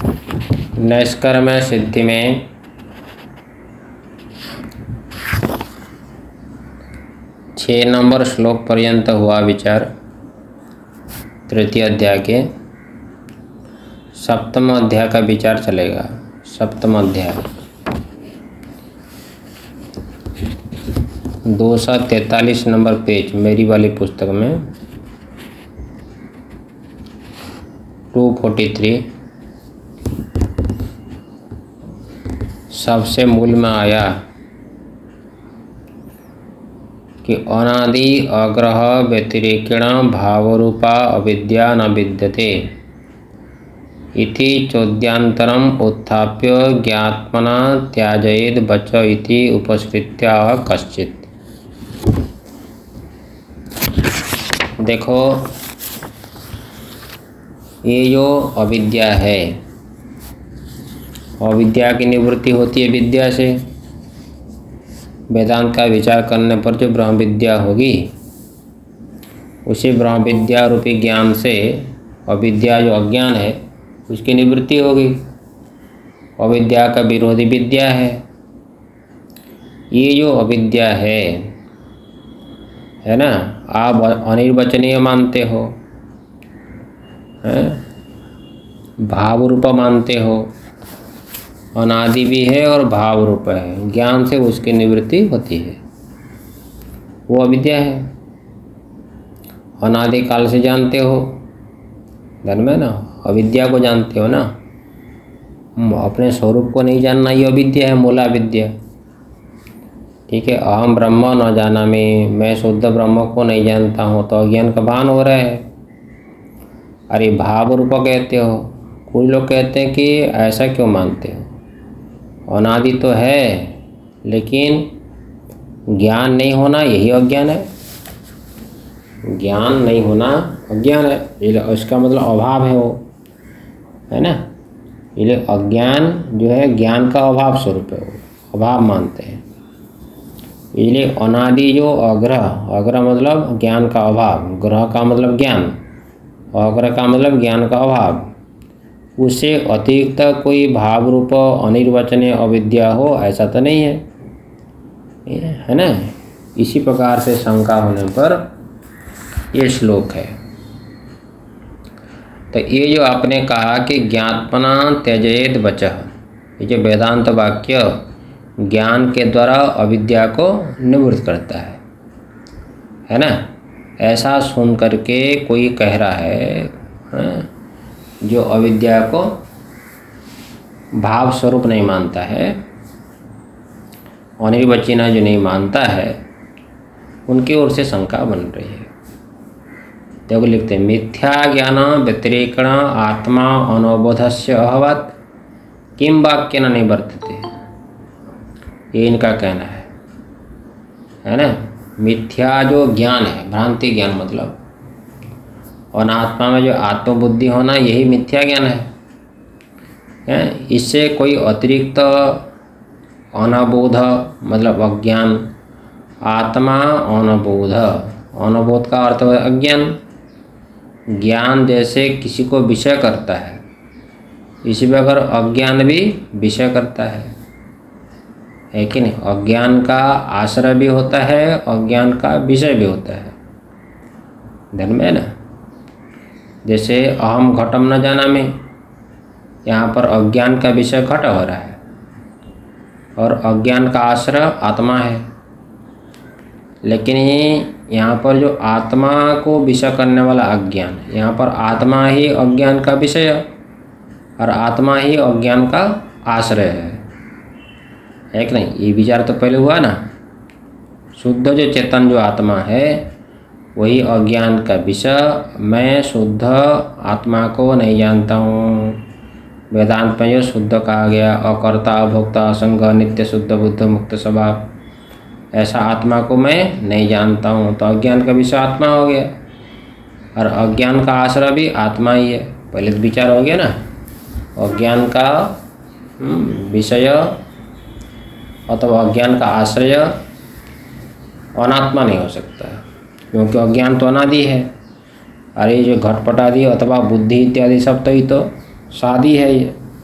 नैष्कर्म सिद्धि में छः नंबर श्लोक पर्यंत हुआ विचार। तृतीय अध्याय के सप्तम अध्याय का विचार चलेगा। सप्तम अध्याय 243 नंबर पेज मेरी वाली पुस्तक में 243 सबसे मूल में आया कि अनादि अग्रह व्यतिरेकेण भावरूपा अविद्या न विद्यते इति चोद्यांतरम उत्थाप्य ज्ञात्मना त्याजयेद बच इति उपसृत्य कश्चित्। देखो, ये जो अविद्या है, अविद्या की निवृत्ति होती है विद्या से। वेदांत का विचार करने पर जो ब्रह्म विद्या होगी, उसी ब्रह्म विद्या रूपी ज्ञान से अविद्या जो अज्ञान है उसकी निवृत्ति होगी। अविद्या का विरोधी विद्या है। ये जो अविद्या है ना, आप अनिर्वचनीय मानते हो, भाव रूप मानते हो, अनादि भी है और भाव रूप है। ज्ञान से उसकी निवृत्ति होती है, वो अविद्या है। अनादि काल से जानते हो, धर्म है ना, अविद्या को जानते हो ना। अपने स्वरूप को नहीं जानना ये अविद्या है, मूला विद्या। ठीक है, अहम ब्रह्म न जानामि, मैं शुद्ध ब्रह्म को नहीं जानता हूँ, तो अज्ञान का भान हो रहा है। अरे भाव रूप कहते हो, कुछ लोग कहते हैं कि ऐसा क्यों मानते हो, अनादि तो है लेकिन ज्ञान नहीं होना यही अज्ञान है। ज्ञान नहीं होना अज्ञान है, उसका मतलब अभाव है, वो है ना। ये अज्ञान जो है ज्ञान का अभाव स्वरूप है, वो अभाव मानते हैं। इसलिए अनादि जो अग्रह मतलब ज्ञान का अभाव, ग्रह का मतलब ज्ञान, अग्रह का मतलब ज्ञान का अभाव, उससे अतिरिक्त कोई भाव रूप अनिर्वचनीय अविद्या हो ऐसा तो नहीं है ना। इसी प्रकार से शंका होने पर ये श्लोक है। तो ये जो आपने कहा कि ज्ञात्मना त्यजेत वचः, ये जो वेदांत वाक्य ज्ञान के द्वारा अविद्या को निवृत्त करता है ना। ऐसा सुन करके कोई कह रहा है जो अविद्या को भाव स्वरूप नहीं मानता है, अनिर्वचनीय जो नहीं मानता है, उनकी ओर से शंका बन रही है। देखो लिखते हैं, मिथ्या ज्ञान व्यतिरेकेण आत्मा अनवबोधस्य अभवत् किं वाक्येन निवर्तते, ये इनका कहना है ना। मिथ्या जो ज्ञान है, भ्रांति ज्ञान मतलब अनात्मा में जो आत्मबुद्धि होना, यही मिथ्या ज्ञान है। इससे कोई अतिरिक्त अनबोध मतलब अज्ञान, आत्मा अनबोध, अनबोध का अर्थ है अज्ञान। ज्ञान जैसे किसी को विषय करता है, इसी प्रकार अज्ञान भी विषय करता है कि नहीं। अज्ञान का आश्रय भी होता है, अज्ञान का विषय भी होता है, धर्म है ना। जैसे अहम घटम न जानामि, यहाँ पर अज्ञान का विषय घट हो रहा है और अज्ञान का आश्रय आत्मा है। लेकिन यहाँ पर जो आत्मा को विषय करने वाला अज्ञान, यहाँ पर आत्मा ही अज्ञान का विषय और आत्मा ही अज्ञान का आश्रय है कि नहीं। ये विचार तो पहले हुआ ना। शुद्ध जो चेतन जो आत्मा है वही अज्ञान का विषय। मैं शुद्ध आत्मा को नहीं जानता हूँ। वेदांत में जो शुद्ध कहा गया, अकर्ता अभोक्ता असंग नित्य शुद्ध बुद्ध मुक्त स्वभाव, ऐसा आत्मा को मैं नहीं जानता हूँ, तो अज्ञान का विषय आत्मा हो गया और अज्ञान का आश्रय भी आत्मा ही है। पहले तो विचार हो गया ना, अज्ञान का विषय अथवा अज्ञान का आश्रय अनात्मा नहीं हो सकता है, क्योंकि अज्ञान तो अनादि है। अरे जो घटपट आदि अथवा बुद्धि इत्यादि सब तो ही तो सादी है ये,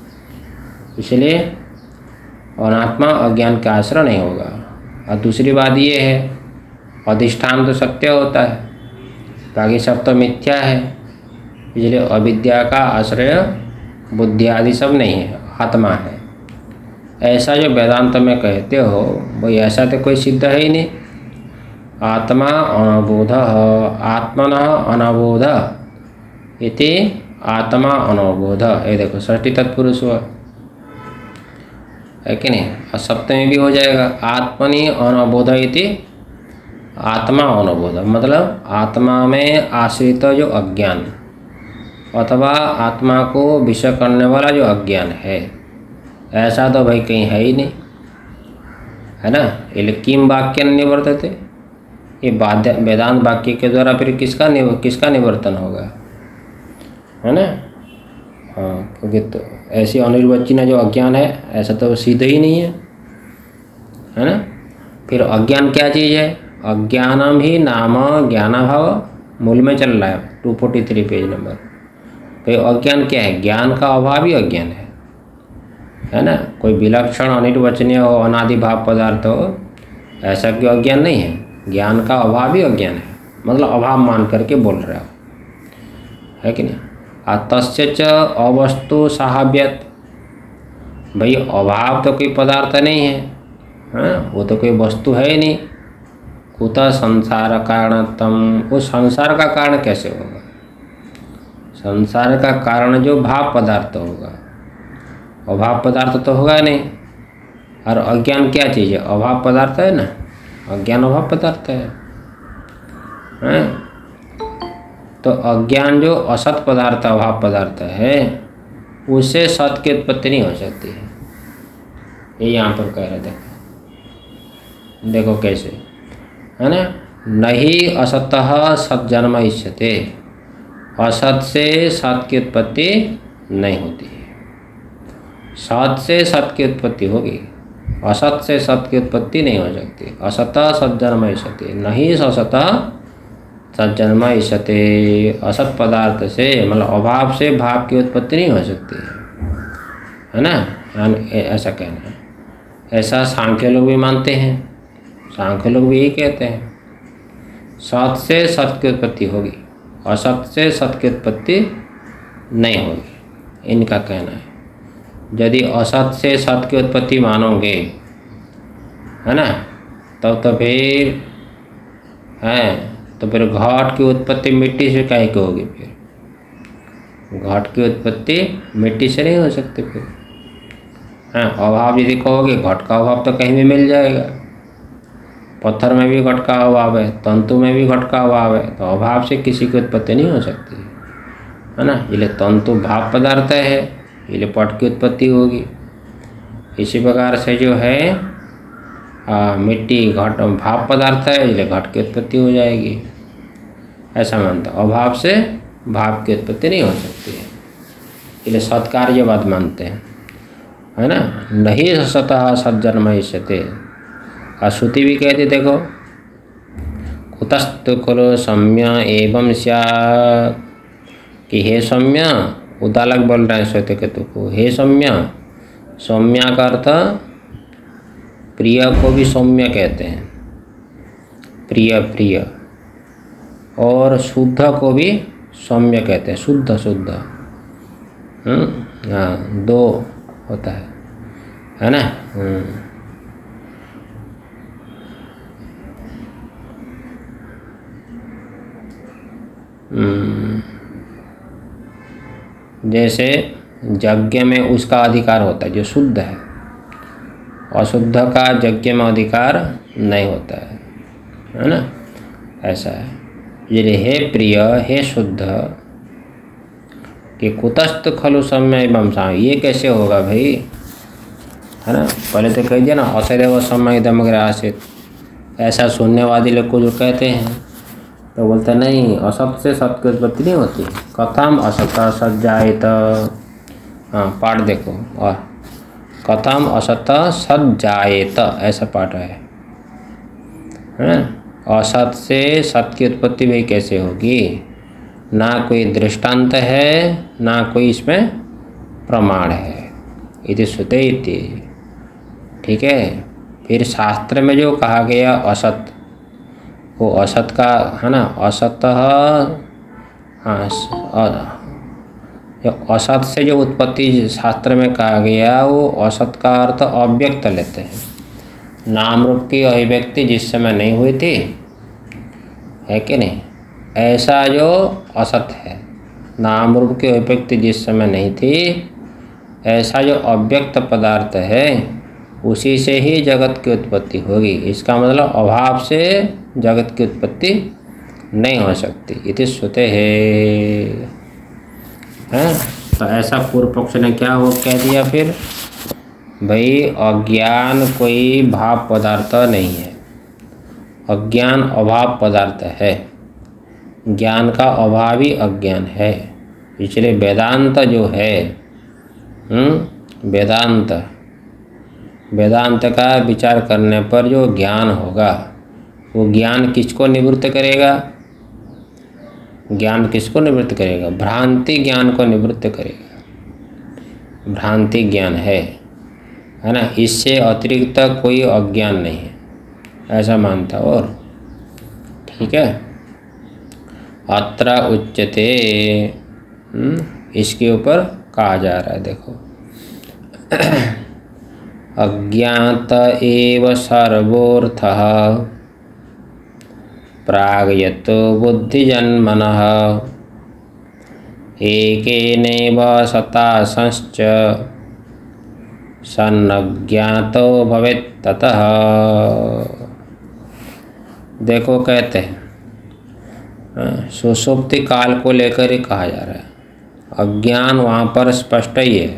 इसलिए अनात्मा अज्ञान का आश्रय नहीं होगा। और दूसरी बात ये है, अधिष्ठान तो सत्य होता है, बाकी सब तो मिथ्या है, इसलिए अविद्या का आश्रय बुद्धि आदि सब नहीं है, आत्मा है। ऐसा जो वेदांत में कहते हो भाई, ऐसा तो कोई सिद्ध है ही नहीं। आत्मा अनबोध, आत्मन अनबोध इति आत्मा अनबोध। ये देखो षष्ठी तत्पुरुष हुआ है कि नहीं, और सप्तमी भी हो जाएगा, आत्मनि अनबोध इति आत्मा अनबोध, मतलब आत्मा में आश्रित जो अज्ञान अथवा आत्मा को विषय करने वाला जो अज्ञान है, ऐसा तो भाई कहीं है ही नहीं, है ना। ये किम वाक्य निवर्तते, ये वेदांत वाक्य के द्वारा फिर किसका निवर्तन होगा, है ना। हाँ, क्योंकि तो ऐसी अनिर्वचनीय जो अज्ञान है, ऐसा तो सिद्ध ही नहीं है ना। फिर अज्ञान क्या चीज़ है, अज्ञानम ही नाम ज्ञानाभाव, मूल में चल रहा है 243 पेज नंबर। तो अज्ञान क्या है, ज्ञान का अभाव ही अज्ञान है ना। कोई विलक्षण अनिर्वचनीय हो, अनादि भाव पदार्थ हो, ऐसा क्यों अज्ञान नहीं है, ज्ञान का अभाव ही अज्ञान है, मतलब अभाव मान करके बोल रहे हो, है कि नहीं। तस्य च अवस्तु साहाव्यत, भाई अभाव तो कोई पदार्थ नहीं है, हाँ, वो तो कोई वस्तु है ही नहीं। कुतः संसार कारणतम, वो संसार का कारण कैसे होगा, संसार का कारण जो भाव पदार्थ होगा, अभाव पदार्थ तो होगा नहीं। और अज्ञान क्या चीज़ है, अभाव पदार्थ है ना, अज्ञान अभाव पदार्थ है, हैं? तो अज्ञान जो असत पदार्थ अभाव पदार्थ है, उससे सत की उत्पत्ति नहीं हो सकती है। ये यहाँ पर कह रहे, देखो कैसे, है ना। नहीं असतः सत जन्म इष्यते, असत से सत की उत्पत्ति नहीं होती है। सत से सत की उत्पत्ति होगी, असत से सत की उत्पत्ति नहीं हो सकती। असतः सत जन्म इष्यते, नहीं असतः सत जन्म इष्यते, असत पदार्थ से मतलब अभाव से भाव की उत्पत्ति नहीं हो सकती है ना। ऐसा कहना है, ऐसा सांख्य लोग भी मानते हैं, सांख्य लोग भी यही कहते हैं, सत से सत की उत्पत्ति होगी, असत से सत की उत्पत्ति नहीं होगी, इनका कहना है। यदि असत से सत की उत्पत्ति मानोगे, है ना, तब तो फिर है, तो फिर घट की उत्पत्ति मिट्टी से काहे की होगी, फिर घट की उत्पत्ति मिट्टी से नहीं हो सकती फिर। हाँ, अभाव यदि कहोगे, घट का अभाव तो कहीं भी मिल जाएगा, पत्थर में भी घट का अभाव है, तंतु में भी घट का अभाव है, तो अभाव से किसी की उत्पत्ति नहीं हो सकती है ना। इसलिए तंतु भाव पदार्थ है, इसलिए पट की उत्पत्ति होगी। इसी प्रकार से जो है मिट्टी घट भाव पदार्थ है, इसलिए घट की उत्पत्ति हो जाएगी, ऐसा मानता। अभाव से भाव की उत्पत्ति नहीं हो सकती है, इसलिए सत्कार्यवाद मानते हैं, है ना। नहीं सतः सज्जन्म इष्यते। और श्रुति भी कहती, देखो कुतस्तु खलु सौम्य एवं स्यात्, कि हे सौम्य, उदालक बोल रहे हैं श्वेत केतु को, हे सौम्य, सौम्य का अर्थ प्रिय को भी सौम्य कहते हैं, प्रिय प्रिय, और शुद्ध को भी सौम्य कहते हैं, शुद्ध शुद्ध, हाँ, दो होता है ना। जैसे यज्ञ में उसका अधिकार होता है जो शुद्ध है, अशुद्ध का यज्ञ में अधिकार नहीं होता है ना, ऐसा है। ये हे प्रिय, हे शुद्ध, कि कुतस्त खलु सौम्य एवं सा, ये कैसे होगा भाई, है ना। पहले तो कह दिया ना, असदैव सौम्य इदमग्र आसीत्, ऐसा सुनने वाले लोग को जो कहते हैं, तो बोलते नहीं, असत से सत की उत्पत्ति नहीं होती। कथम असत सज्जायत, हाँ पाठ देखो, और कथम असत सज्जायत, ऐसा पाठ है। असत से सत की उत्पत्ति भी कैसे होगी, ना कोई दृष्टांत है, ना कोई इसमें प्रमाण है, इति श्रुते इति। ठीक है। फिर शास्त्र में जो कहा गया असत, वो असत का है ना, असत, हाँ, जो असत से जो उत्पत्ति शास्त्र में कहा गया, वो असत का अर्थ अव्यक्त लेते हैं। नाम रूप की अभिव्यक्ति जिस समय नहीं हुई थी, है कि नहीं, ऐसा जो असत है, नाम रूप की अभिव्यक्ति जिस समय नहीं थी, ऐसा जो अव्यक्त पदार्थ है, उसी से ही जगत की उत्पत्ति होगी। इसका मतलब अभाव से जगत की उत्पत्ति नहीं हो सकती। इति श्रुते है। तो ऐसा पूर्व पक्ष ने क्या हो कह दिया फिर, भाई अज्ञान कोई भाव पदार्थ नहीं है, अज्ञान अभाव पदार्थ है, ज्ञान का अभाव ही अज्ञान है। इसलिए वेदांत जो है, वेदांत का विचार करने पर जो ज्ञान होगा, वो ज्ञान किसको निवृत्त करेगा, ज्ञान किसको निवृत्त करेगा, भ्रांति ज्ञान को निवृत्त करेगा। भ्रांति ज्ञान है ना, इससे अतिरिक्त कोई अज्ञान नहीं है, ऐसा मानता। और ठीक है, अत्र उच्यते, इसके ऊपर कहा जा रहा है, देखो, अज्ञात एव सर्वोऽर्थः प्रागयतो बुद्धिजन्मनः एकेनैव सतासंश्च सन्नज्ञातो भवेत् ततः। देखो कहते हैं, सुषुप्ति काल को लेकर ही कहा जा रहा है। अज्ञान वहाँ पर स्पष्ट ही है,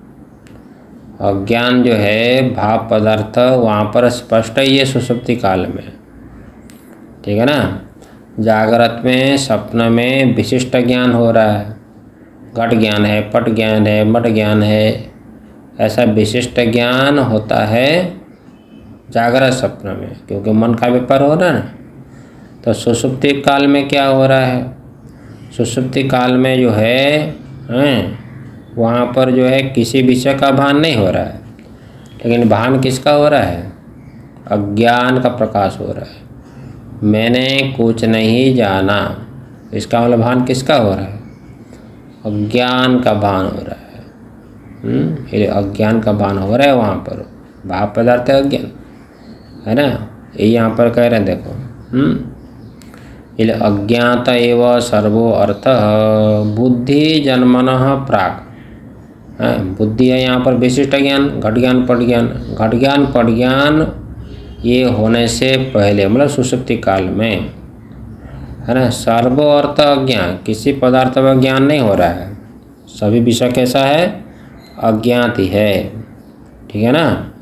अज्ञान जो है भाव पदार्थ वहाँ पर स्पष्ट ही है सुषुप्ति काल में। ठीक है ना। जागृत में, स्वप्न में विशिष्ट ज्ञान हो रहा है, घट ज्ञान है, पट ज्ञान है, मट ज्ञान है, ऐसा विशिष्ट ज्ञान होता है जागृत स्वप्न में, क्योंकि मन का व्यापार हो रहा है ना। तो सुषुप्ति काल में क्या हो रहा है, सुषुप्ति काल में जो है वहाँ पर जो है किसी विषय का भान नहीं हो रहा है, लेकिन भान किसका हो रहा है, अज्ञान का प्रकाश हो रहा है। मैंने कुछ नहीं जाना, इसका मतलब भान किसका हो रहा है, अज्ञान का भान हो रहा है। ये अज्ञान का भान हो रहा है, वहाँ पर भाव पदार्थ है अज्ञान, है ना। ये यहाँ पर कह रहे हैं, देखो, इल अज्ञात एव सर्वो अर्थ बुद्धि जन्मनः प्राक्। बुद्धि है यहाँ पर विशिष्ट ज्ञान, घट ज्ञान, पट ज्ञान। घट ज्ञान, पट ज्ञान ये होने से पहले, मतलब सुषुप्ति काल में, है ना, सर्वो अर्थ अज्ञान, किसी पदार्थ का ज्ञान नहीं हो रहा है, सभी विषय कैसा है, अज्ञात ही है। ठीक है ना।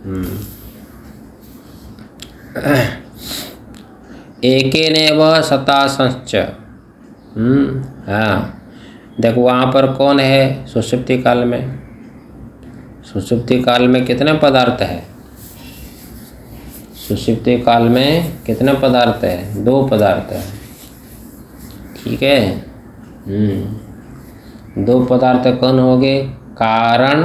एकेनैव सतासंश्च। हाँ, देखो वहाँ पर कौन है सुषुप्ति काल में, सुषुप्ति काल में कितने पदार्थ है, सुषुप्ति काल में कितने पदार्थ है, 2 पदार्थ है। ठीक है। 2 पदार्थ कौन हो गए, कारण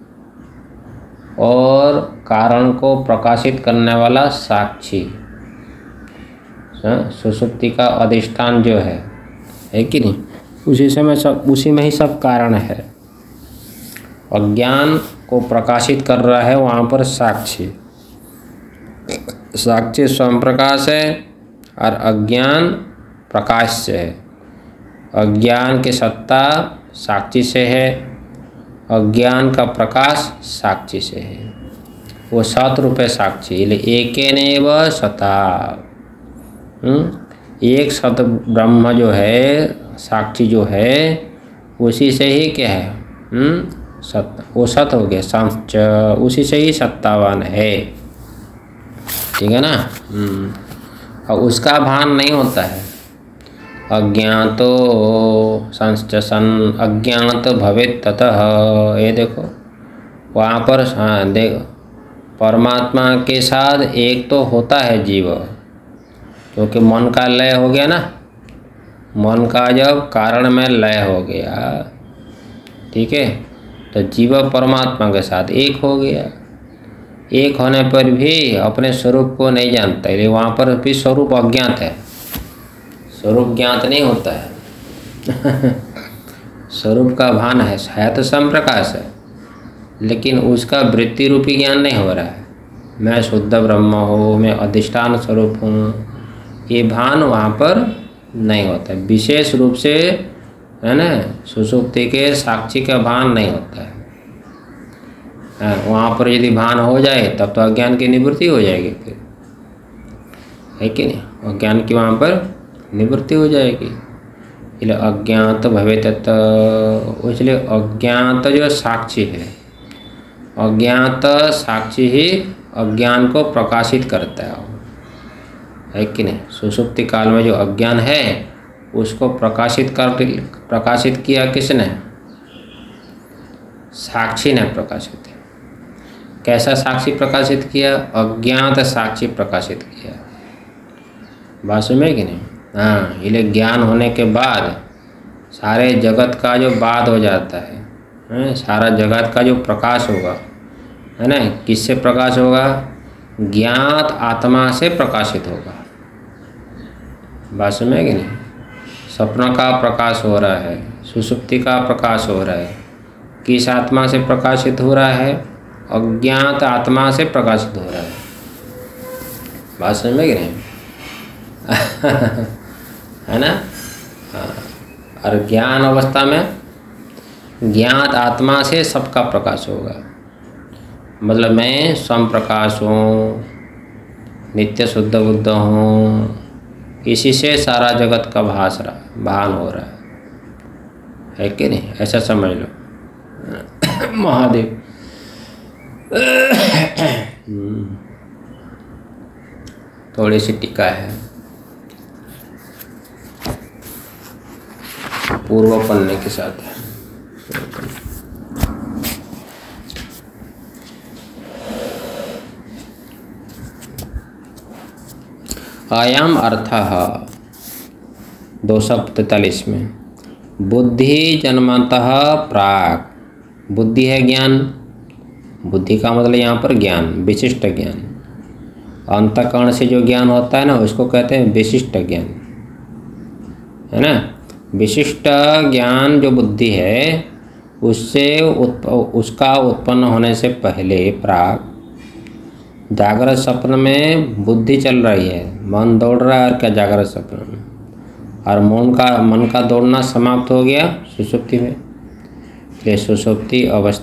और कारण को प्रकाशित करने वाला साक्षी। सुषुप्ति का अधिष्ठान जो है कि नहीं, उसी में ही सब कारण है। अज्ञान को प्रकाशित कर रहा है वहाँ पर साक्षी, साक्षी स्वयं प्रकाश है और अज्ञान प्रकाश से है। अज्ञान की सत्ता साक्षी से है, अज्ञान का प्रकाश साक्षी से है, वो सत रूपे साक्षी। एकेनैव सता, एक सत ब्रह्म जो है, साक्षी जो है, उसी से ही क्या है, सत, वो सत हो गया, सांच, उसी से ही सत्तावान है। ठीक है ना। और उसका भान नहीं होता है। अज्ञातो संश्च सन अज्ञात भवेत् ततः। ये देखो वहाँ पर, हाँ देखो, परमात्मा के साथ एक तो होता है जीव, क्योंकि मन का लय हो गया ना, मन का जब कारण में लय हो गया, ठीक है, तो जीव परमात्मा के साथ एक हो गया। एक होने पर भी अपने स्वरूप को नहीं जानता, इसलिए वहाँ पर भी स्वरूप अज्ञात है, स्वरूप ज्ञात नहीं होता है। स्वरूप का भान है तो संप्रकाश है, लेकिन उसका वृत्ति रूपी ज्ञान नहीं हो रहा है। मैं शुद्ध ब्रह्म हूँ, मैं अधिष्ठान स्वरूप हूँ, ये भान वहाँ पर नहीं होता है। विशेष रूप से है ना, सुषुप्ति के साक्षी का भान नहीं होता है। वहाँ पर यदि भान हो जाए तब तो अज्ञान की निवृत्ति हो जाएगी, फिर है कि नहीं, अज्ञान की वहाँ पर निवृत्ति हो जाएगी। इसलिए अज्ञात भवे तत्, इसलिए अज्ञात जो साक्षी है, अज्ञात साक्षी ही अज्ञान को प्रकाशित करता है कि नहीं। सुषुप्ति काल में जो अज्ञान है उसको प्रकाशित किया किसने? साक्षी ने प्रकाशित। कैसा साक्षी प्रकाशित किया? अज्ञात साक्षी प्रकाशित किया। बात समझे कि नहीं? हाँ, इसलिए ज्ञान होने के बाद सारे जगत का जो बाद हो जाता है, सारा जगत का जो प्रकाश होगा, है ना, किससे प्रकाश होगा? ज्ञात आत्मा से प्रकाशित होगा। बात समझे कि नहीं? स्वप्न का प्रकाश हो रहा है, सुषुप्ति का प्रकाश हो रहा है, किस आत्मा से प्रकाशित हो रहा है? अज्ञात आत्मा से प्रकाशित हो रहा है। बात समझ में कि नहीं? है ना? और ज्ञान अवस्था में ज्ञात आत्मा से सबका प्रकाश होगा। मतलब मैं स्वयं प्रकाश हूँ, नित्य शुद्ध बुद्ध हूँ, इसी से सारा जगत का भान हो रहा है कि नहीं? ऐसा समझ लो। महादेव। थोड़ी सी टीका है पूर्व पन्ने के साथ है। आयाम अर्थः 243 में, बुद्धि जन्मतः प्राक, बुद्धि है ज्ञान, बुद्धि का मतलब यहाँ पर ज्ञान, विशिष्ट ज्ञान। अंतःकरण से जो ज्ञान होता है ना, उसको कहते हैं विशिष्ट ज्ञान, है ना। विशिष्ट ज्ञान जो बुद्धि है, उससे उसका उत्पन्न होने से पहले प्राक जागृत स्वप्न में बुद्धि चल रही है, मन दौड़ रहा है, और क्या जागृत स्वप्न में, और मन का दौड़ना समाप्त हो गया सुषुप्ति में। ये सुषुप्ति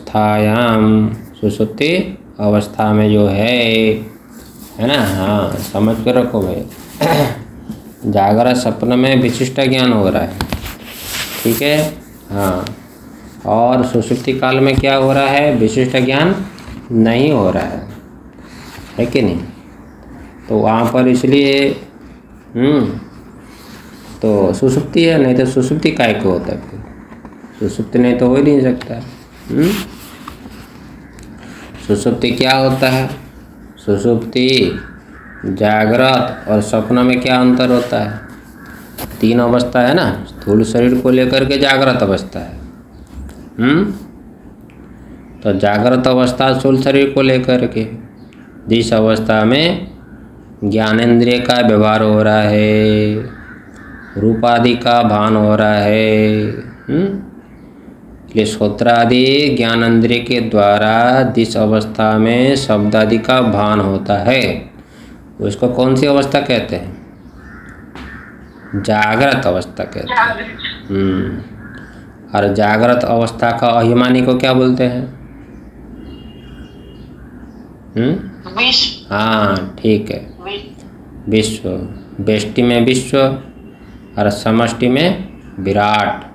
अवस्था में जो है ना, हाँ समझ के रखो भाई। जागृत स्वप्न में विशिष्ट ज्ञान हो रहा है, ठीक है, हाँ। और सुषुप्ति काल में क्या हो रहा है? विशिष्ट ज्ञान नहीं हो रहा है कि नहीं? तो वहाँ पर इसलिए तो सुषुप्ति है, नहीं तो सुषुप्ति काय को होता है? फिर सुषुप्ति नहीं तो हो ही नहीं सकता। सुषुप्ति क्या होता है? सुषुप्ति, जागृत और स्वप्न में क्या अंतर होता है? 3 अवस्था है ना, स्थूल शरीर को लेकर के जागृत अवस्था है। तो जागृत अवस्था स्थूल शरीर को लेकर के, जिस अवस्था में ज्ञानेंद्रिय का व्यवहार हो रहा है, रूपादि का भान हो रहा है, इसलिए श्रोत्रादि ज्ञानेंद्रिय के द्वारा जिस अवस्था में शब्दादि का भान होता है, उसको कौन सी अवस्था कहते हैं? जागृत अवस्था कहते हैं। और जागृत अवस्था का अभिमानी को क्या बोलते हैं? हाँ ठीक है, विश्व। व्यष्टि में विश्व और समष्टि में विराट।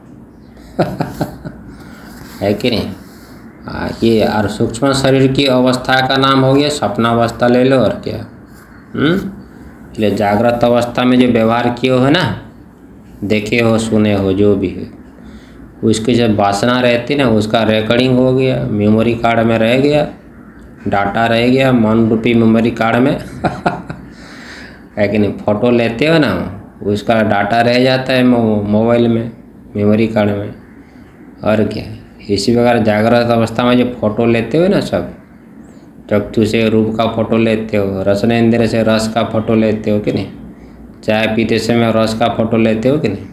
है कि नहीं? ये और सूक्ष्म शरीर की अवस्था का नाम हो गया स्वप्नावस्था, ले लो और क्या। इसलिए जागृत अवस्था में जो व्यवहार किए हो ना, देखे हो, सुने हो, जो भी है, उसकी जब वासना रहती ना, उसका रिकॉर्डिंग हो गया, मेमोरी कार्ड में रह गया, डाटा रह गया मन रूपी मेमोरी कार्ड में। है कि नहीं? फोटो लेते हो ना, उसका डाटा रह जाता है मोबाइल में, मेमोरी कार्ड में। और क्या, इसी प्रकार जागृत अवस्था में जो फोटो लेते हो ना सब, चक्षु से रूप का फोटो लेते हो, रसनेंद्र से रस का फोटो लेते हो कि नहीं, चाय पीते समय रस का फोटो लेते हो कि नहीं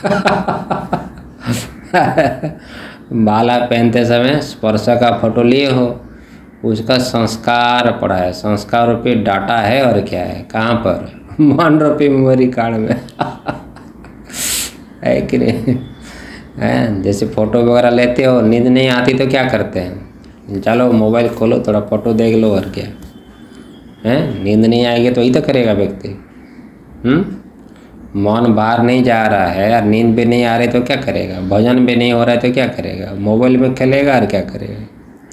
माला पहनते समय स्पर्श का फोटो लिए हो, उसका संस्कार पड़ा है, संस्कार रूपी डाटा है और क्या है, कहाँ पर, मन रूपी मेमोरी कार्ड में है कि नहीं है। जैसे फोटो वगैरह लेते हो, नींद नहीं आती तो क्या करते हैं, चलो मोबाइल खोलो थोड़ा फोटो देख लो और क्या है, नींद नहीं आएगी तो वही तो करेगा व्यक्ति। मन बाहर नहीं जा रहा है और नींद भी नहीं आ रही तो क्या करेगा, भजन भी नहीं हो रहा है तो क्या करेगा, मोबाइल में खेलेगा और क्या करेगा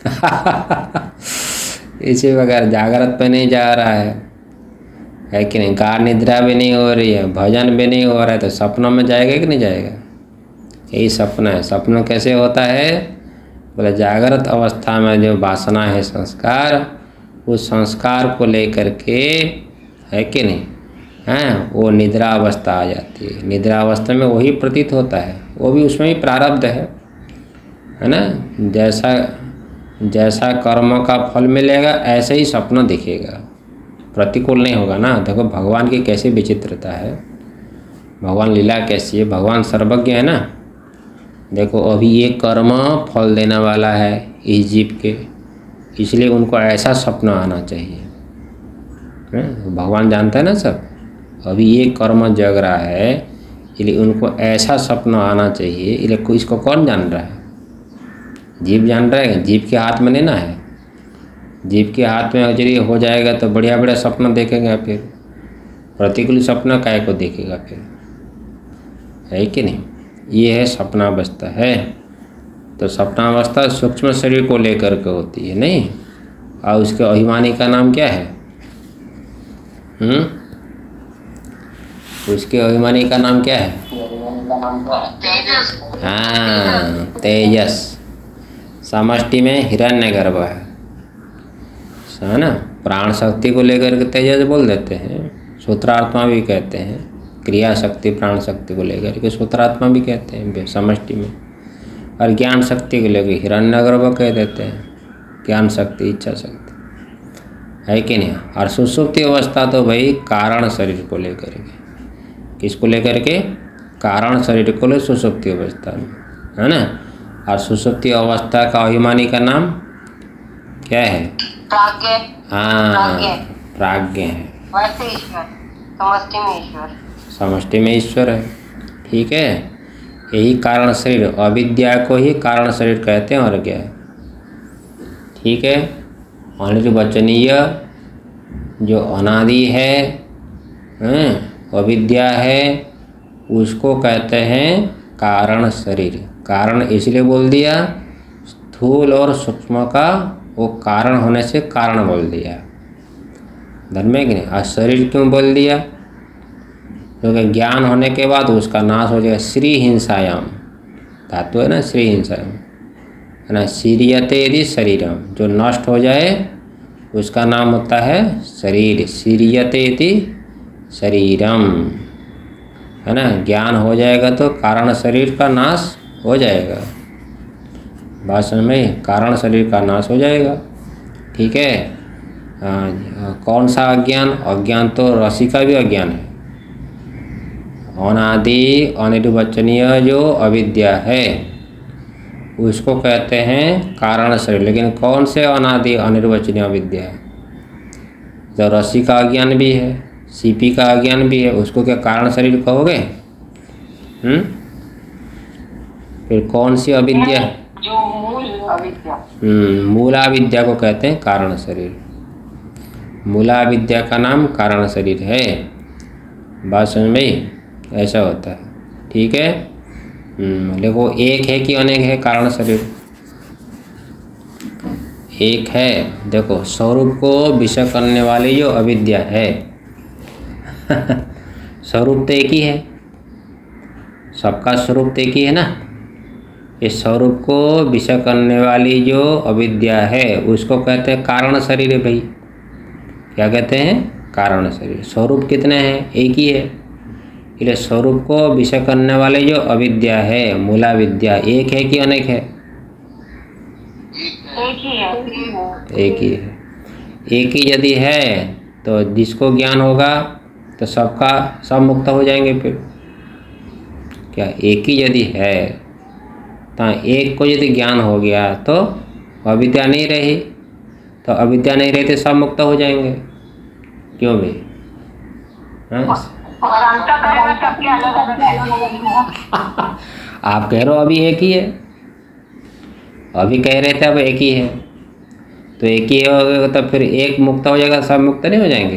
इसी प्रकार जागृत पे नहीं जा रहा है कि नहीं, गाढ़ निद्रा भी नहीं हो रही है, भजन भी नहीं हो रहा है तो सपनों में जाएगा कि नहीं जाएगा, यही सपना है। सपना कैसे होता है, बोले जागृत अवस्था में जो वासना है संस्कार, उस संस्कार को लेकर के है कि नहीं हैं, वो निद्रा अवस्था आ जाती है। निद्रा अवस्था में वही प्रतीत होता है, वो भी उसमें ही प्रारब्ध है ना। जैसा कर्म का फल मिलेगा ऐसे ही सपना दिखेगा, प्रतिकूल नहीं होगा ना। देखो भगवान की कैसी विचित्रता है, भगवान लीला कैसी है, भगवान सर्वज्ञ है ना। देखो अभी ये कर्म फल देने वाला है इस जीव के, इसलिए उनको ऐसा सपना आना चाहिए, भगवान जानता है ना सब। अभी ये कर्म जग रहा है इसलिए उनको ऐसा सपना आना चाहिए, इसलिए इसको कौन जान रहा है, जीव जान रहा है, जीव के हाथ में नहीं ना है। जीव के हाथ में यदि हो जाएगा तो बढ़िया बढ़िया सपना देखेगा, फिर प्रतिकूल सपना काहे को देखेगा फिर, है कि नहीं। ये है सपनावस्था है। तो सपनावस्था सूक्ष्म शरीर को लेकर के होती है नहीं, और उसके अभिमानी का नाम क्या है, उसके अभिमानी का नाम क्या है, हाँ तेजस। समष्टि में हिरण्यगर्भ है ना, प्राण शक्ति को लेकर के तेजस बोल देते हैं, सूत्रात्मा भी कहते हैं, क्रिया शक्ति प्राण शक्ति को लेकर के सूत्रात्मा भी कहते हैं समष्टि में, और ज्ञान शक्ति को लेकर हिरण्यगर्भ कह देते हैं, ज्ञान शक्ति इच्छा शक्ति, है कि नहीं। और सुषुप्ति अवस्था तो भाई कारण शरीर को लेकर के, किसको लेकर के, कारण शरीर को ले सुषुप्ति अवस्था में, है ना। और सुषुप्ति अवस्था का अभिमानी का नाम क्या है, प्राज्ञ। हाँ प्राज्ञ है, समष्टि में ईश्वर है, ठीक है। यही कारण शरीर, अविद्या को ही कारण शरीर कहते हैं और क्या है, ठीक है। अनिर्वचनीय जो अनादि है अविद्या है, उसको कहते हैं कारण शरीर। कारण इसलिए बोल दिया, स्थूल और सूक्ष्म का वो कारण होने से कारण बोल दिया, धर्म है कि नहीं। और शरीर क्यों बोल दिया, क्योंकि ज्ञान होने के बाद उसका नाश हो जाएगा। श्री हिंसायाम धातु है ना, श्री हिंसायाम है ना, सीरियते यदि शरीरम, जो नष्ट हो जाए उसका नाम होता है शरीर, सीरियते यदि शरीरम, है ना। ज्ञान हो जाएगा तो कारण शरीर का नाश हो जाएगा, भाषण में कारण शरीर का नाश हो जाएगा, ठीक है। कौन सा अज्ञान, अज्ञान तो रसी का भी अज्ञान है, अनादि अनिर्वचनीय जो अविद्या है उसको कहते हैं कारण शरीर। लेकिन कौन से अनादि अनिर्वचनीय अविद्या है, तो रसी का अज्ञान भी है, सीपी का अज्ञान भी है, उसको क्या कारण शरीर कहोगे। फिर कौन सी अविद्या, जो मूल अविद्या, मूलाविद्या को कहते हैं कारण शरीर। मूलाविद्या का नाम कारण शरीर है, बात समझ में, ऐसा होता है, ठीक है। देखो एक है कि अनेक है कारण शरीर, एक है। देखो स्वरूप को विषय करने वाली जो अविद्या है स्वरूप तो एक ही है, सबका स्वरूप तो एक ही है ना। इस स्वरूप को विषय करने वाली जो अविद्या है उसको कहते हैं कारण शरीर है भाई। क्या कहते हैं, कारण शरीर। स्वरूप कितने हैं, एक ही है, इसलिए स्वरूप को विषय करने वाले जो अविद्या है, मूला विद्या, एक है कि अनेक है, एक ही है। एक ही है। एक ही यदि है तो जिसको ज्ञान होगा तो सबका सब मुक्त हो जाएंगे। फिर क्या एक ही यदि है तो एक को यदि ज्ञान हो गया तो अविद्या नहीं रही, तो अविद्या नहीं रही तो सब मुक्त हो जाएंगे। क्यों भाई? हाँ? और अंतःकरण में सबके अलग अलग है। आप कह रहे हो अभी एक ही है, अभी कह रहे थे अब एक ही है, तो एक ही होगा तो फिर एक मुक्त हो जाएगा, सब मुक्त नहीं हो जाएंगे?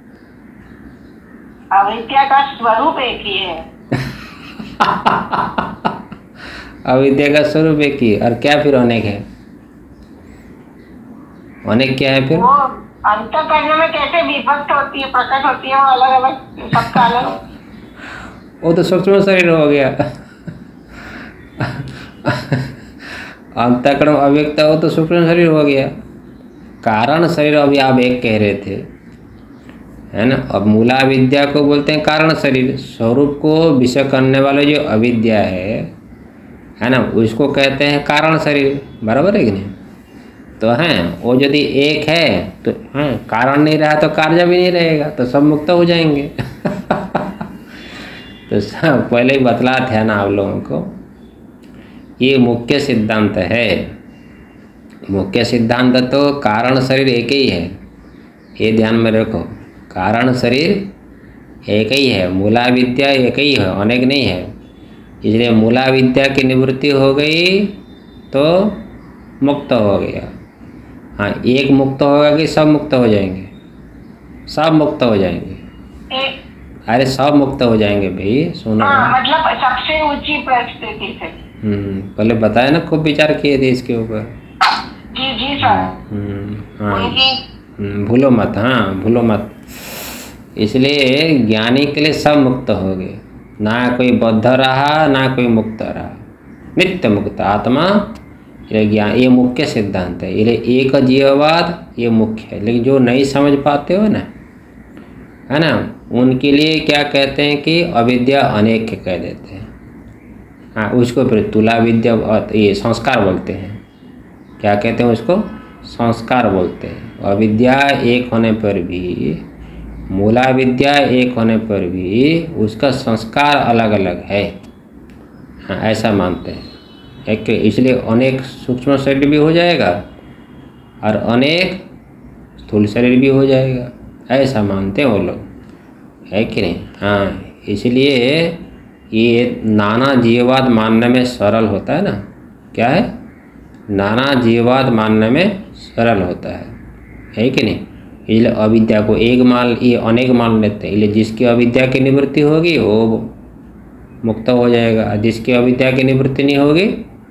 अविद्या का स्वरूप एक ही है। अविद्या का स्वरूप एक ही, और क्या फिर अनेक है? अनेक क्या है फिर? वो अंतःकरण में कैसे विभक्त होती है, प्रकट होती है, वो अलग अलग, सबका अलग। वो तो सूक्ष्म शरीर हो गया। अंतःकरण अव्यक्त हो तो सूक्ष्म शरीर हो गया। कारण शरीर अभी आप एक कह रहे थे, है ना? अब मूला विद्या को बोलते हैं कारण शरीर। स्वरूप को विषय करने वाले जो अविद्या है ना, उसको कहते हैं कारण शरीर। बराबर है कि नहीं? तो हैं वो यदि एक है तो हैं, कारण नहीं रहा तो कार्य भी नहीं रहेगा, तो सब मुक्त हो जाएंगे। तो सब पहले ही बतला था ना आप लोगों को, ये मुख्य सिद्धांत है। मुख्य सिद्धांत तो कारण शरीर एक ही है, ये ध्यान में रखो। कारण शरीर एक ही है, मूला विद्या एक ही है, अनेक नहीं है। इसलिए मूला विद्या की निवृत्ति हो गई तो मुक्त हो गया। हाँ, एक मुक्त होगा कि सब मुक्त हो जाएंगे? सब मुक्त हो जाएंगे। अरे सब मुक्त हो जाएंगे भाई, सुनो। मतलब सबसे ऊंची परिस्थिति से। पहले बताया ना, खूब विचार किए थे इसके ऊपर। जी जी सर। हाँ, भूलो मत, हाँ भूलो मत। इसलिए ज्ञानी के लिए सब मुक्त हो गए, ना कोई बद्ध रहा ना कोई मुक्त रहा, नित्य मुक्त आत्मा। ये ज्ञान, ये मुख्य सिद्धांत है। ये एक जीववाद ये मुख्य है। लेकिन जो नहीं समझ पाते हो ना, है ना, उनके लिए क्या कहते हैं कि अविद्या अनेक कह देते हैं। हाँ, उसको फिर तुला विद्या, ये संस्कार बोलते हैं। क्या कहते हैं उसको? संस्कार बोलते हैं। अविद्या एक होने पर भी, मूला विद्या एक होने पर भी उसका संस्कार अलग अलग है। हाँ, ऐसा मानते हैं। एक इसलिए अनेक सूक्ष्म शरीर भी हो जाएगा और अनेक स्थूल शरीर भी हो जाएगा, ऐसा मानते हैं वो लोग, है कि नहीं? हाँ, इसलिए ये नाना जीववाद मानने में सरल होता है ना। क्या है? नाना जीववाद मानने में सरल होता है कि नहीं? इसलिए अविद्या को एक मान, ये अनेक मान लेते हैं। इसलिए जिसकी अविद्या की निवृत्ति होगी वो मुक्त हो जाएगा, जिसकी अविद्या की निवृत्ति नहीं होगी,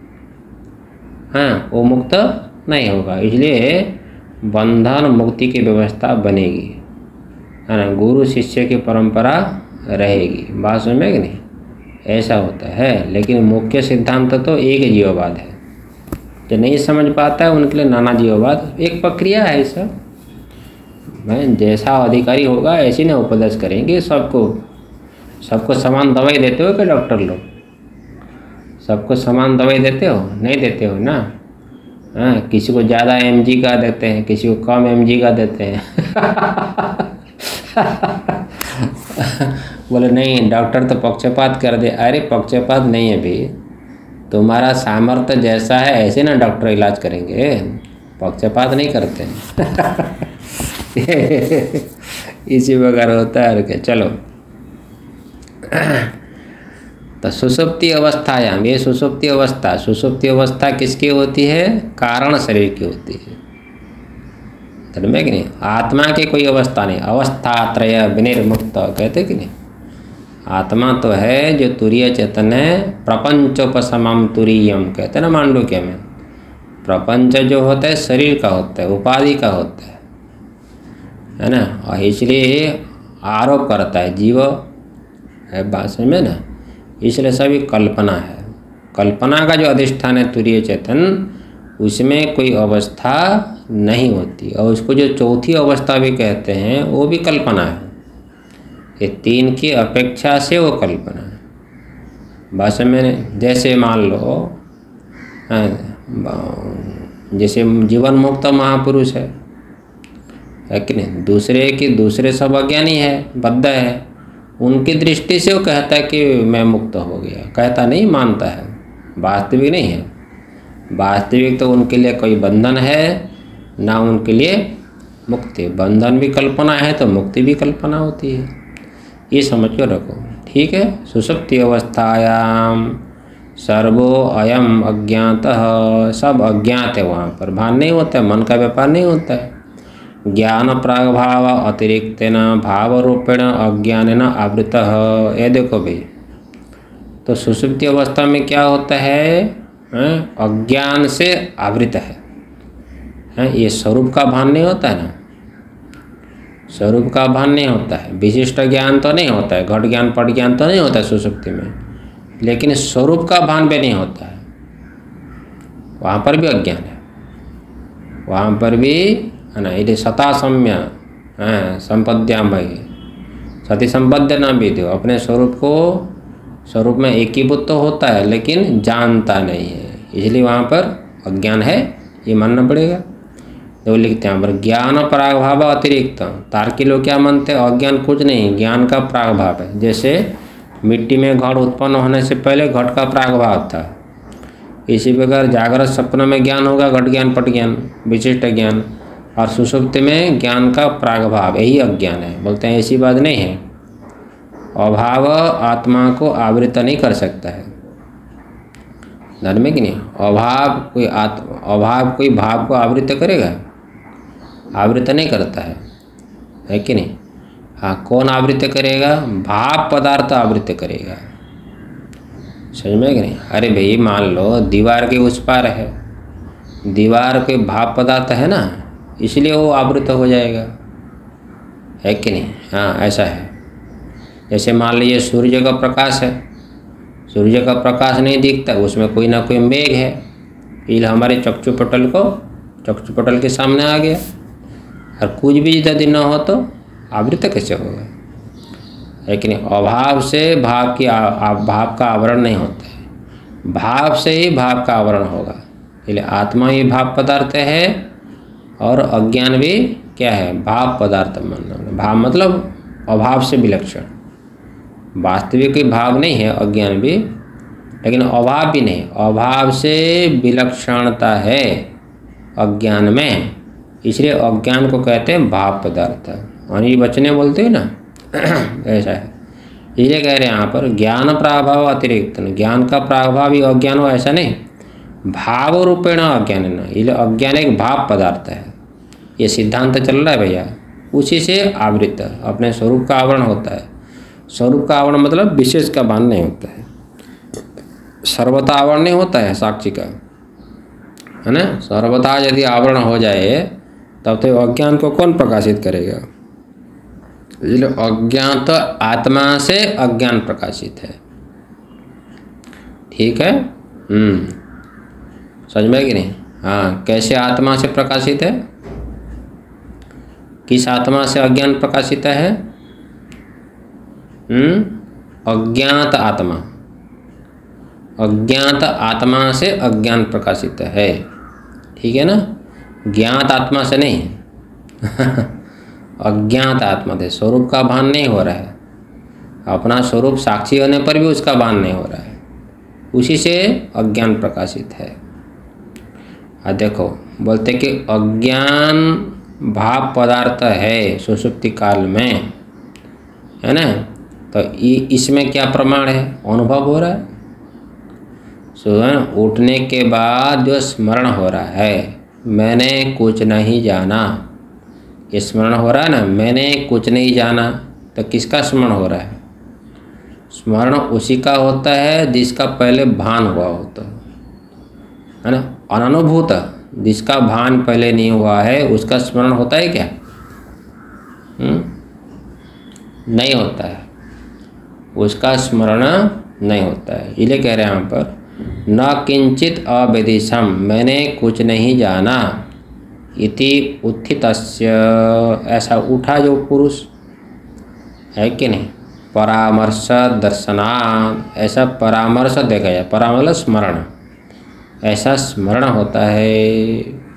हाँ, वो मुक्त नहीं होगा। इसलिए बंधन मुक्ति की व्यवस्था बनेगी, है ना, गुरु शिष्य की परंपरा रहेगी। बात समझ में कि नहीं? ऐसा होता है। लेकिन मुख्य सिद्धांत तो एक जीववाद है। जो नहीं समझ पाता है उनके लिए नाना जीववाद एक प्रक्रिया है। सब मैं जैसा अधिकारी होगा ऐसे ना उपदेश करेंगे सबको। सबको समान दवाई देते हो क्या डॉक्टर लोग? सबको समान दवाई देते हो? नहीं देते हो ना। हाँ, किसी को ज़्यादा mg का देते हैं, किसी को कम mg का देते हैं। बोले नहीं डॉक्टर तो पक्षपात कर दे। अरे पक्षपात नहीं है भाई, तुम्हारा सामर्थ्य जैसा है ऐसे ना डॉक्टर इलाज करेंगे, पक्षपात नहीं करते हैं। इसी प्रकार होता है। और क्या, चलो। तो सुषुप्ति अवस्थायाम, ये सुषुप्ति अवस्था किसकी होती है? कारण शरीर की होती है। समझ में कि नहीं? आत्मा की कोई अवस्था नहीं। अवस्था त्रय विनिर्मुक्त कहते कि नहीं? आत्मा तो है जो तुरीय चेतन है। प्रपंचोपशमम तुरीयम कहते हैं ना मांडुक्य में। प्रपंच जो होता है शरीर का होता है, उपाधि का होता है ना। और इसलिए आरोप करता है जीव, है बात समझ में ना। इसलिए सभी कल्पना है। कल्पना का जो अधिष्ठान है तुरीय चेतन, उसमें कोई अवस्था नहीं होती। और उसको जो चौथी अवस्था भी कहते हैं वो भी कल्पना है। ये तीन की अपेक्षा से वो कल्पना है। बस मैंने जैसे मान लो जैसे जीवन मुक्त महापुरुष है कि नहीं। दूसरे सब अज्ञानी है, बद्ध है, उनकी दृष्टि से वो कहता है कि मैं मुक्त हो गया, कहता नहीं, मानता है, वास्तविक नहीं है। वास्तविक तो उनके लिए कोई बंधन है ना उनके लिए मुक्ति। बंधन भी कल्पना है तो मुक्ति भी कल्पना होती है, ये समझ कर रखो, ठीक है। सुषुप्ति अवस्थायाम सर्वो अयम अज्ञातः, सब अज्ञात है, वहाँ पर भान नहीं होता है, मन का व्यापार नहीं होता है। ज्ञान प्रागभाव अतिरिक्तेन भाव रूपेण अज्ञानेन आवृतः। ये देखो भाई, तो सुषुप्ति अवस्था में क्या होता है, अज्ञान से आवृत है। ये स्वरूप का भान नहीं होता है ना, स्वरूप का भान नहीं होता है, विशिष्ट ज्ञान तो नहीं होता है, घट ज्ञान पट ज्ञान तो नहीं होता है सुषुप्ति में, लेकिन स्वरूप का भान भी नहीं होता है। वहाँ पर भी अज्ञान है, वहाँ पर भी है ना। यदि सता सम्य संपद्यामयी सती संपद्य न भी दो, अपने स्वरूप को स्वरूप में एकीभूत तो होता है लेकिन जानता नहीं है, इसलिए वहाँ पर अज्ञान है, ये मानना पड़ेगा। तो लिखते हैं पर ज्ञान प्रागभाव अतिरिक्त। तार्किक लोग क्या मानते हैं, अज्ञान कुछ नहीं, ज्ञान का प्रागभाव है। जैसे मिट्टी में घट उत्पन्न होने से पहले घट का प्रागभाव था, इसी प्रकार जागृत सपना में ज्ञान होगा, घट ज्ञान पट ज्ञान विशिष्ट ज्ञान, और सुषुप्ति में ज्ञान का प्रागभाव, यही अज्ञान है। बोलते हैं ऐसी बात नहीं है, अभाव आत्मा को आवृत नहीं कर सकता है, धर्म में कि नहीं। अभाव कोई भाव को आवृत करेगा, आवृत नहीं करता है कि नहीं। हाँ, कौन आवृत करेगा, भाव पदार्थ आवृत करेगा, समझ में कि नहीं। अरे भाई मान लो दीवार के उस पार है, दीवार के भाव पदार्थ है ना, इसलिए वो आवृत हो जाएगा, है कि नहीं। हाँ ऐसा है। जैसे मान लीजिए सूर्य का प्रकाश है, सूर्य का प्रकाश नहीं दिखता, उसमें कोई ना कोई मेघ है, इल हमारे चक्षुपटल के सामने आ गया, और कुछ भी यदि न हो तो आवृत कैसे होगा, है कि नहीं। अभाव से भाव का आवरण नहीं होता है, भाव से ही भाव का आवरण होगा। इसलिए आत्मा ही भाव पदार्थ है और अज्ञान भी क्या है, भाव पदार्थ मानना। भाव मतलब अभाव से विलक्षण, वास्तविक भाव नहीं है अज्ञान भी, लेकिन अभाव भी नहीं, अभाव से विलक्षणता है अज्ञान में, इसलिए अज्ञान को कहते हैं भाव पदार्थ। और ये बचने बोलते हैं ना ऐसा है, इसलिए कह रहे हैं यहाँ पर ज्ञान प्राभाव अतिरिक्त, ज्ञान का प्राभाव ही अज्ञान हो ऐसा नहीं, भाव रूपेण अज्ञान न, ये अज्ञान एक भाव पदार्थ है, ये सिद्धांत चल रहा है भैया। उसी से आवृत अपने स्वरूप का आवरण होता है। स्वरूप का आवरण मतलब विशेष का भान नहीं होता है, सर्वथा आवरण नहीं होता है साक्षी का, है ना। सर्वथा यदि आवरण हो जाए तब तो अज्ञान को कौन प्रकाशित करेगा। इसलिए अज्ञात आत्मा से अज्ञान प्रकाशित है, ठीक है। समझ में कि नहीं। हाँ, कैसे आत्मा से प्रकाशित है, किस आत्मा से अज्ञान प्रकाशित है। अज्ञात आत्मा, अज्ञात आत्मा से अज्ञान प्रकाशित है, ठीक है ना, ज्ञात आत्मा से नहीं अज्ञात आत्मा से स्वरूप का भान नहीं हो रहा है, अपना स्वरूप साक्षी होने पर भी उसका भान नहीं हो रहा है, उसी से अज्ञान प्रकाशित है। देखो बोलते कि अज्ञान भाव पदार्थ है सुषुप्ति काल में, है ना। तो इसमें क्या प्रमाण है, अनुभव हो रहा है, सुबह उठने के बाद जो स्मरण हो रहा है, मैंने कुछ नहीं जाना, ये स्मरण हो रहा है ना, मैंने कुछ नहीं जाना, तो किसका स्मरण हो रहा है। स्मरण उसी का होता है जिसका पहले भान हुआ होता है ना। अनुभूत जिसका भान पहले नहीं हुआ है उसका स्मरण होता है क्या, नहीं होता है, उसका स्मरण नहीं होता है। इसलिए कह रहे हैं यहाँ पर न किंचित अविदिशम, मैंने कुछ नहीं जाना, इति उत्थितस्य, ऐसा उठा जो पुरुष, है कि नहीं। परामर्श दर्शनात्, ऐसा परामर्श देखा जाए, परामर्श स्मरण, ऐसा स्मरण होता है।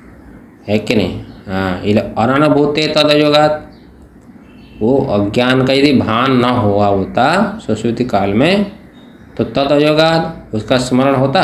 है कि नहीं। हाँ, इल अननुभूते तदयोगात, वो अज्ञान का यदि भान न हुआ होता सुषुप्ति काल में तो तदयोगात उसका स्मरण होता,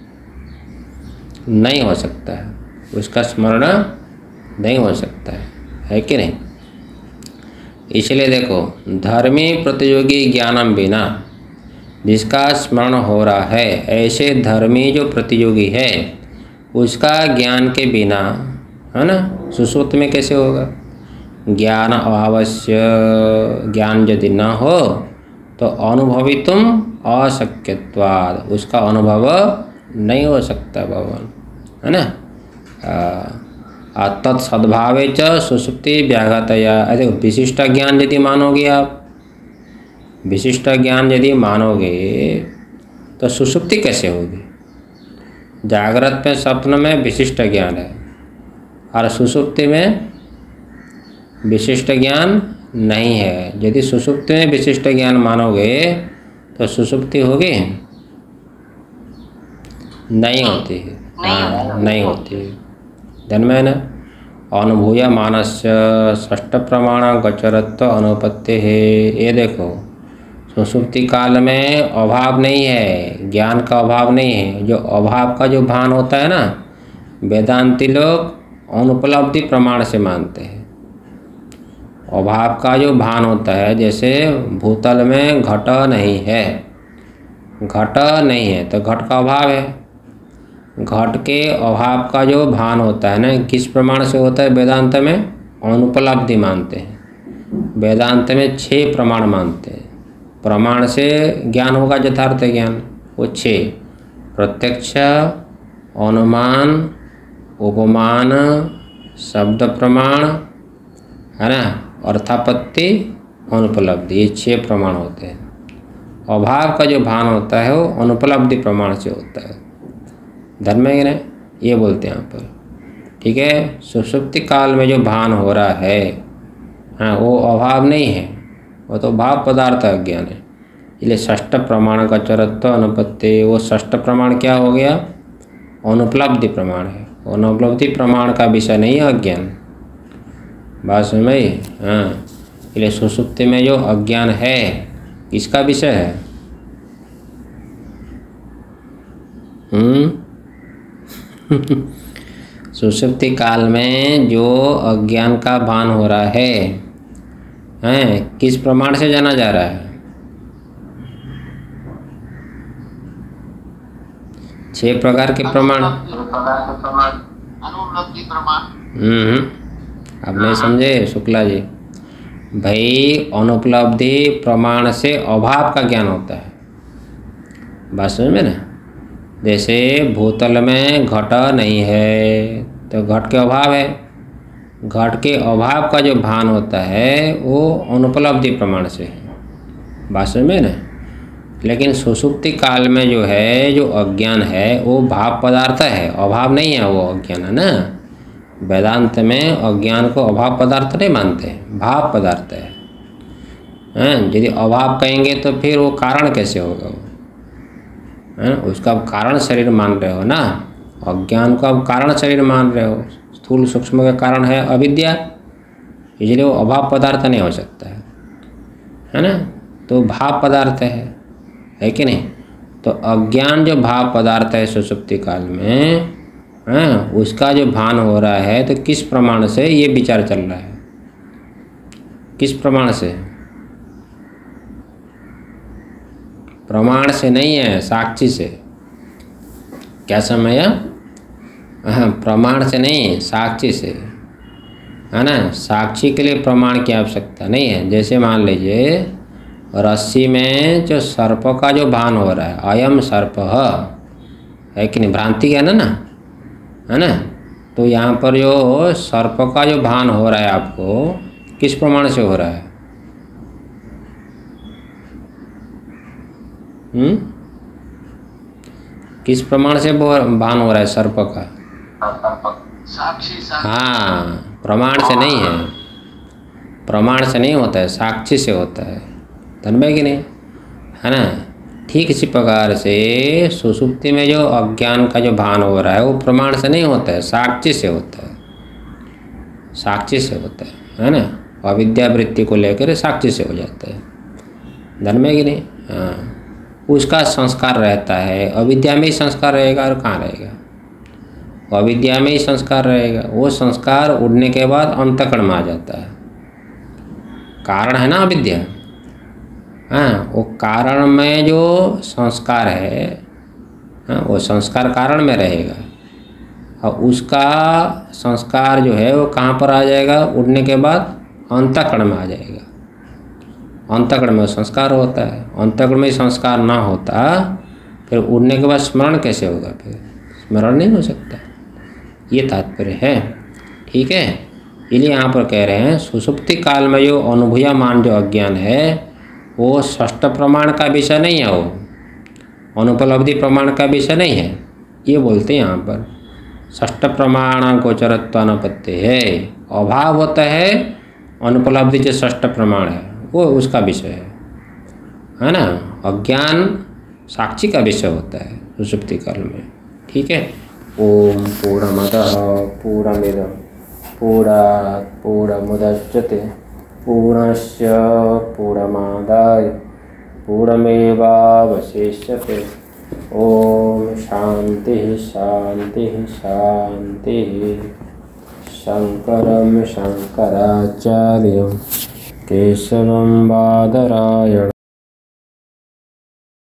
नहीं हो सकता है, उसका स्मरण नहीं हो सकता है कि नहीं। इसलिए देखो, धर्मी प्रतियोगी ज्ञानम बिना, जिसका स्मरण हो रहा है, ऐसे धर्मी जो प्रतियोगी है उसका ज्ञान के बिना, है ना, सुषुप्ति में कैसे होगा। ज्ञान अभावस्य, ज्ञान यदि न हो तो अनुभवितुम अशक्यत्वाद, उसका अनुभव नहीं हो सकता भगवान, है ना। तत्सद्भावे च सुषुप्ति व्याघातया, ऐसे विशिष्ट ज्ञान यदि मानोगे आप, विशिष्ट ज्ञान यदि मानोगे तो सुषुप्ति कैसे होगी। जागृत में, स्वप्न में विशिष्ट ज्ञान है और सुषुप्ति में विशिष्ट ज्ञान नहीं है। यदि सुषुप्ति में विशिष्ट ज्ञान मानोगे तो सुषुप्ति होगी, नहीं होती है। हाँ, नहीं होती है। ध्यान में ना, अनुभूय मानस्य षष्ठ प्रमाण गोचरत्व अनुपत्ति है। ये देखो, सुषुप्ति काल में अभाव नहीं है, ज्ञान का अभाव नहीं है। जो अभाव का जो भान होता है ना, वेदांती लोग अनुपलब्धि प्रमाण से मानते हैं। अभाव का जो भान होता है, जैसे भूतल में घट नहीं है, घट नहीं है तो घट का अभाव है। घट के अभाव का जो भान होता है ना, किस प्रमाण से होता है। वेदांत में अनुपलब्धि मानते हैं। वेदांत में 6 प्रमाण मानते हैं। प्रमाण से ज्ञान होगा, यथार्थ ज्ञान, वो 6: प्रत्यक्ष, अनुमान, उपमान, शब्द प्रमाण, है ना, अर्थापत्ति, अनुपलब्धि, ये 6 प्रमाण होते हैं। अभाव का जो भान होता है वो अनुपलब्धि प्रमाण से होता है। धर्म में ना, ये बोलते हैं यहाँ पर, ठीक है। सुषुप्ति काल में जो भान हो रहा है, हाँ, वो अभाव नहीं है, वो तो भाव पदार्थ अज्ञान है। इसलिए षष्ठ प्रमाण का चरत्व अनुपत्ति, वो षष्ठ प्रमाण क्या हो गया, अनुपलब्धि प्रमाण है। अनुपलब्धि प्रमाण का विषय नहीं है अज्ञान। बात समझ में आई। हाँ, इसलिए सुषुप्ति में जो अज्ञान है किसका विषय है। सुषुप्ति काल में जो अज्ञान का भान हो रहा है, किस प्रमाण से जाना जा रहा है। 6 प्रकार के प्रमाण। अनुपलब्धि प्रमाण। अब नहीं समझे शुक्ला जी। भाई, अनुपलब्धि प्रमाण से अभाव का ज्ञान होता है। बात समझ में ना। जैसे भूतल में घट नहीं है तो घट के अभाव है। घट के अभाव का जो भान होता है वो अनुपलब्धि प्रमाण से है। बात समझ में ना। लेकिन सुषुप्ति काल में जो है, जो अज्ञान है, वो भाव पदार्थ है, अभाव नहीं है। वो अज्ञान है ना, वेदांत में अज्ञान को अभाव पदार्थ नहीं मानते, भाव पदार्थ है। यदि अभाव कहेंगे तो फिर वो कारण कैसे होगा। वो उसका कारण शरीर मान रहे हो ना, अज्ञान को अब कारण शरीर मान रहे हो। स्थूल सूक्ष्म का कारण है अविद्या, इसलिए वो अभाव पदार्थ नहीं हो सकता है ना। तो भाव पदार्थ है कि नहीं। तो अज्ञान जो भाव पदार्थ है सुषुप्ति काल में, उसका जो भान हो रहा है, तो किस प्रमाण से ये विचार चल रहा है। किस प्रमाण से। प्रमाण से नहीं है, साक्षी से। क्या समझा। हाँ, प्रमाण से नहीं, साक्षी से, है ना। साक्षी के लिए प्रमाण की आवश्यकता नहीं है। जैसे मान लीजिए रस्सी में जो सर्प का जो भान हो रहा है, अयम सर्प है कि नहीं, भ्रांति है ना, है ना। तो यहाँ पर जो सर्प का जो भान हो रहा है आपको, किस प्रमाण से हो रहा है। किस प्रमाण से भान हो रहा है सर्प का। साक्षी। हाँ, प्रमाण से नहीं है, प्रमाण से नहीं होता है, साक्षी से होता है। धन्यवाद कि नहीं, है ना। ठीक इसी प्रकार से सुषुप्ति में जो अज्ञान का जो भान हो रहा है वो प्रमाण से नहीं होता है, साक्षी से होता है। साक्षी से होता है ना। अविद्या वृत्ति को लेकर साक्षी से हो जाता है, धर्म है कि नहीं। हाँ, उसका संस्कार रहता है, अविद्या में ही संस्कार रहेगा और कहाँ रहेगा, अविद्या में ही संस्कार रहेगा। वो संस्कार उड़ने के बाद अंतःकरण में आ जाता है, कारण है ना अविद्या। हाँ, वो कारण में जो संस्कार है, हाँ, वो संस्कार कारण में रहेगा और उसका संस्कार जो है वो कहाँ पर आ जाएगा, उड़ने के बाद अंतःकरण में आ जाएगा। अंतःकरण में संस्कार होता है, अंतःकरण में संस्कार ना होता फिर उड़ने के बाद स्मरण कैसे होगा, फिर स्मरण नहीं हो सकता। ये तात्पर्य है, ठीक है। इसलिए यहाँ पर कह रहे हैं सुषुप्ति काल में जो अनुभूयमान जो अज्ञान है वो षष्ठ प्रमाण का विषय नहीं है, वो अनुपलब्धि प्रमाण का विषय नहीं है। ये बोलते हैं यहाँ पर षष्ठ प्रमाण गोचरत्वानुपत्ति है, अभाव होता है अनुपलब्धि जो षष्ठ प्रमाण है वो उसका विषय है ना। अज्ञान साक्षी का विषय होता है सुषुप्ति काल में, ठीक है। ओम पूर्णमदः पूर्णमिदं पूर्णात् पूर्णमुदच्यते पूर्णस्य पूर्णमादाय पूर्णमेवावशिष्यते। ओम शांति शांति शांति। शंकरं शंकराचार्यं केशवं बादरायणम्।